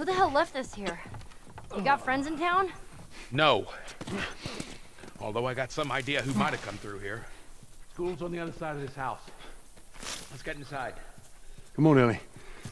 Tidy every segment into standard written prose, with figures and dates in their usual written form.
the hell left this here? You got friends in town? No. Although I got some idea who might have come through here. School's on the other side of this house. Let's get inside. Come on, Ellie.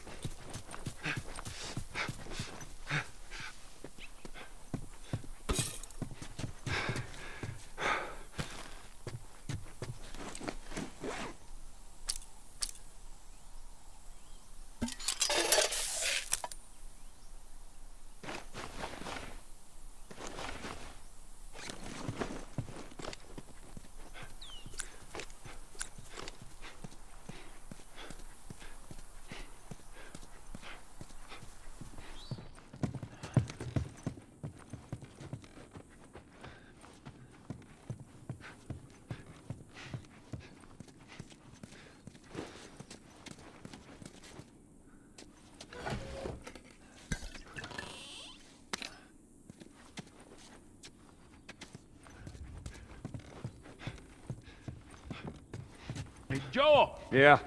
Hey, Joel! Yeah.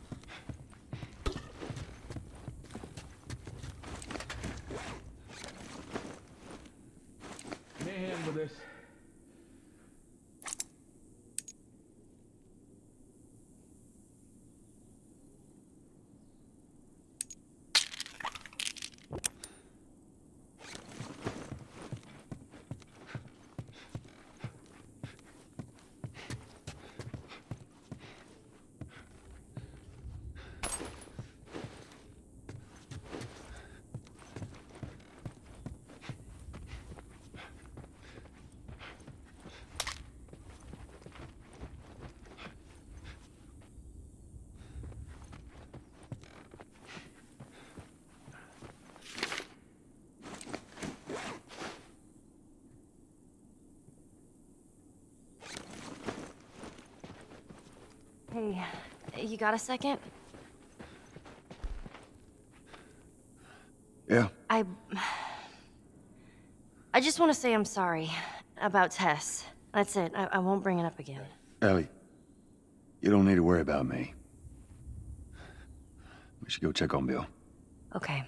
Give me a hand with this. Hey, you got a second? Yeah. I just want to say I'm sorry about Tess. That's it. I won't bring it up again. Ellie, you don't need to worry about me. We should go check on Bill. Okay.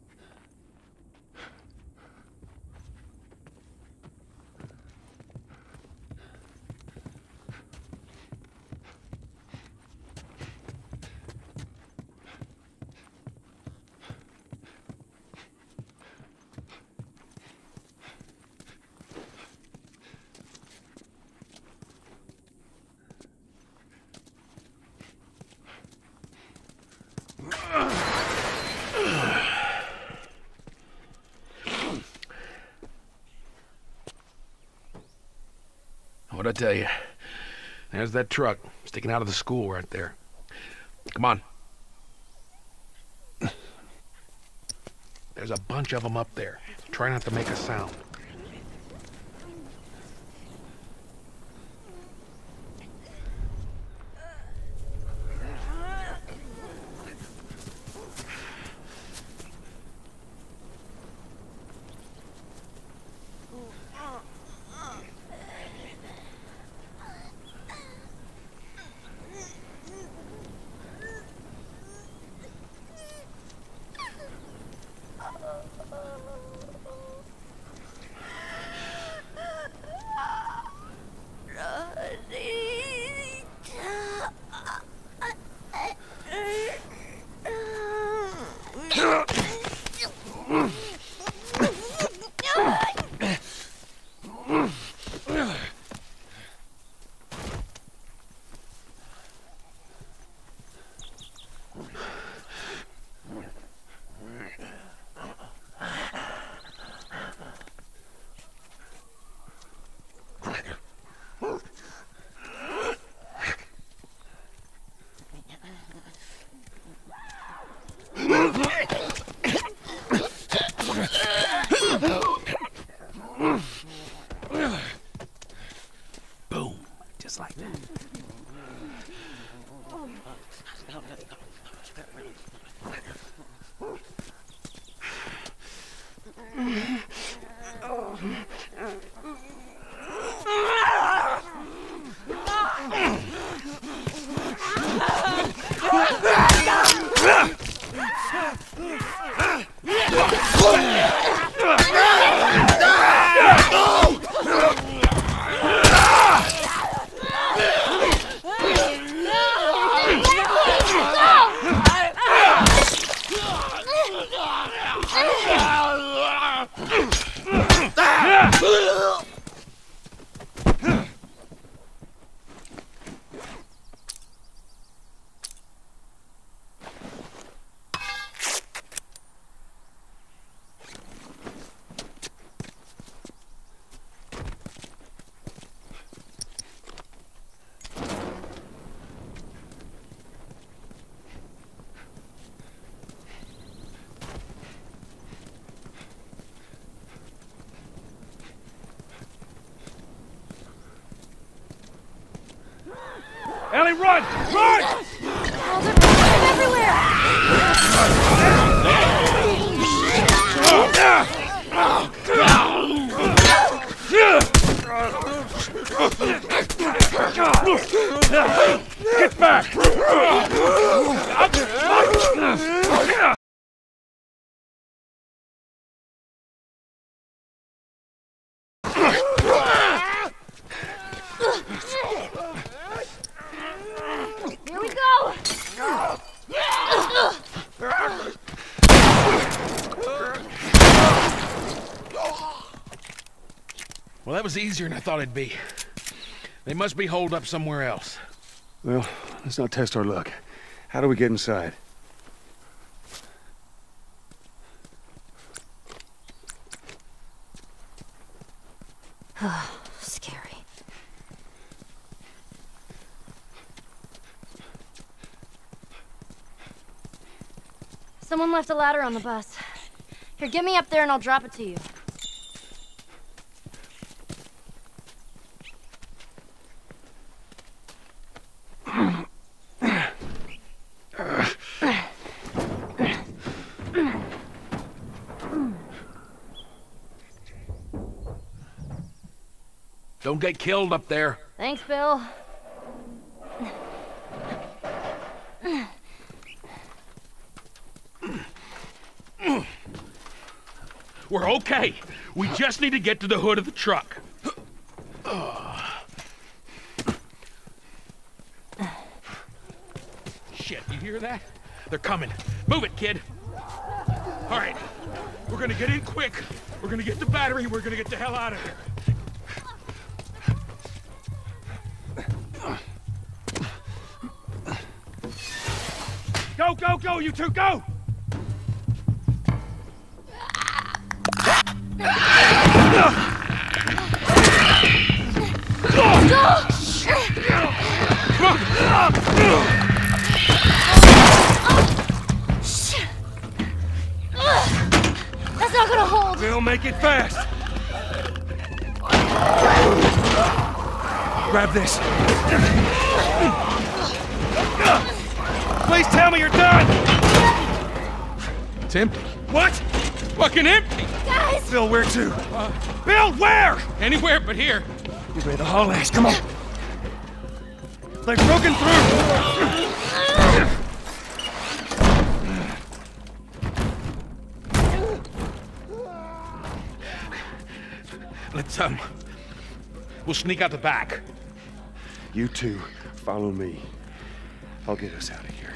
What'd I tell you? There's that truck sticking out of the school right there. Come on. There's a bunch of them up there. Try not to make a sound. Boom. Just like that. Ellie, run! Run! Oh, they're everywhere! Get back! Here we go! Well, that was easier than I thought it'd be. They must be holed up somewhere else. Well, let's not test our luck. How do we get inside? Scary. Someone left a ladder on the bus. Here, get me up there and I'll drop it to you. Don't get killed up there. Thanks, Bill. We're okay. We just need to get to the hood of the truck. Shit, you hear that? They're coming. Move it, kid. All right, we're gonna get in quick. We're gonna get the battery. We're gonna get the hell out of here. Go, go, go, you two, go! That's not gonna hold. We'll make it fast. Grab this. Please tell me you're done! It's empty. What? Fucking empty. Guys! Bill, where to? Bill, where? Anywhere but here. You ready to haul ass, come on. They've broken through! Let's, we'll sneak out the back. You two, follow me. I'll get us out of here.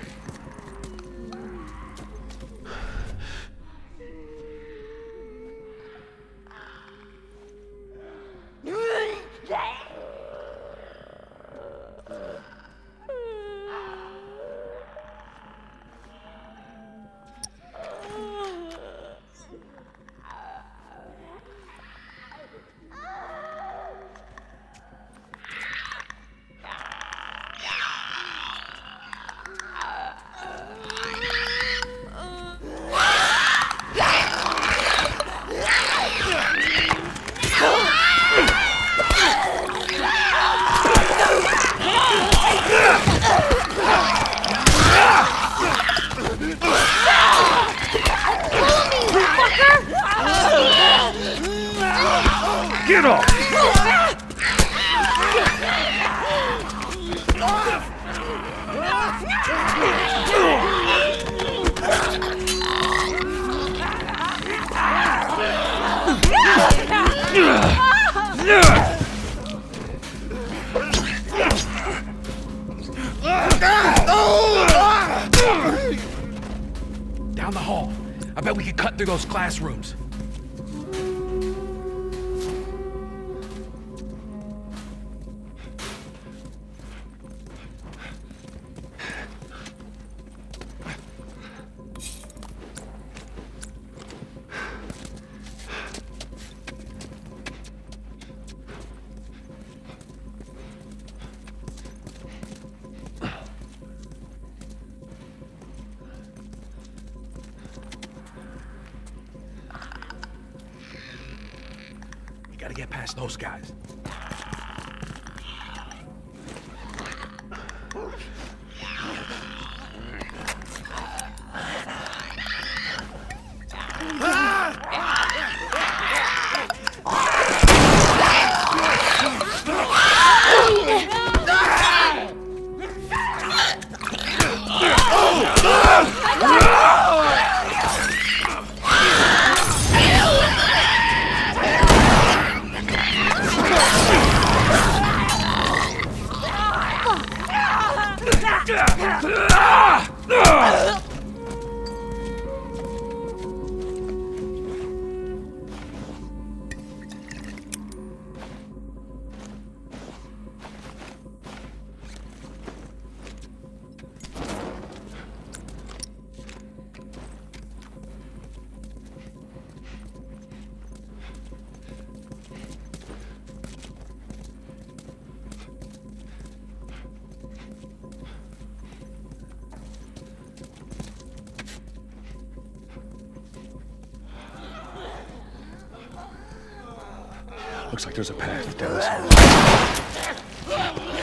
Get off! Down the hall. I bet we could cut through those classrooms. Gotta get past those guys. Looks like there's a path down this hall.